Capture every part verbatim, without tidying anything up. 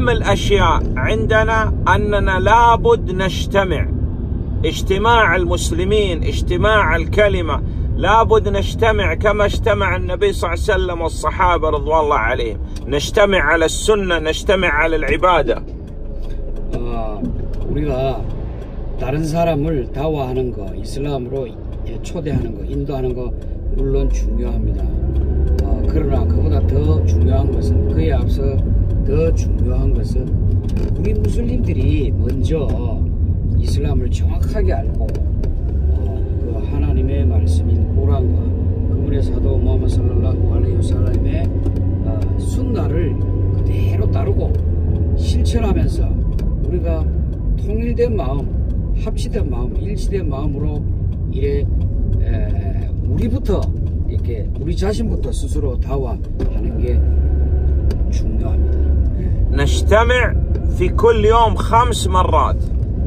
الأشياء عندنا أننا لابد نجتمع، اجتماع المسلمين، اجتماع الكلمة، لابد نجتمع كما اجتمع النبي صلى الله عليه وسلم والصحابة رضوان الله عليهم، نجتمع على السنة، نجتمع على العبادة. 어, 우리가 다른 사람을 다와하는 거, 이슬람으로 초대하는 거, 인도하는 거 물론 중요합니다. 어, 그러나 그보다 더 중요한 것은, 그에 앞서 더 중요한 것은 우리 무슬림들이 먼저 이슬람을 정확하게 알고 어, 그 하나님의 말씀인 코란과 그분의 사도 무함마드 살랄라후 알레이히 와살람의 어, 순나를 그대로 따르고 실천하면서 우리가 통일된 마음, 합치된 마음, 일치된 마음으로 이래 에, 우리부터 이렇게 우리 자신부터 스스로 다와하는 게 중요합니다. نجتمع في كل يوم خمس مرات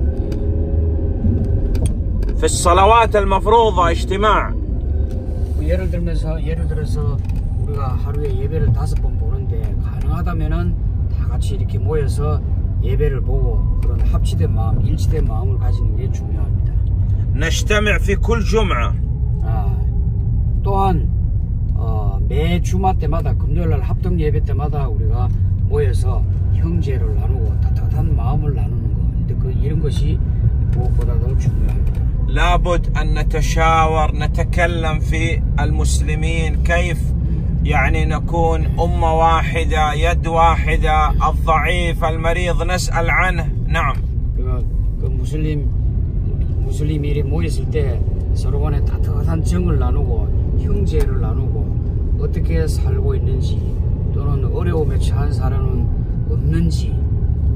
في الصلوات المفروضة اجتماع. 예를 들면서 예를 들어서 우리가 하루에 예배를 다섯 번 보는데 가능하다면은 다 같이 이렇게 모여서 예배를 보고 그런 합치된 마음, 일치된 마음을 가지는 게 중요합니다. نجتمع في كل جمعة. 아, 또한 어, 매 주말 때마다 금요일날 합동 예배 때마다 우리가 모여서 형제를 나누고 따뜻한 마음을 나누는 거, 그 이런 것이 무엇보다도 중요합니다. لابد أن نتشاور نتكلم في المسلمين كيف يعني نكون أمة واحدة يد واحدة الضعيف المريض نسأل عنه. نعم. 그 무슬림 무슬림이 모였을 때 서로 간에 따뜻한 정을 나누고 형제를 나누고 어떻게 살고 있는지 또는 어려움에 처한 사람은 없는지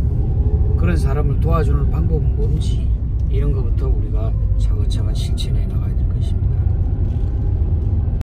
그런 사람을 도와주는 방법은 뭔지 이런 것부터 우리가 차근차근 실천해 나가야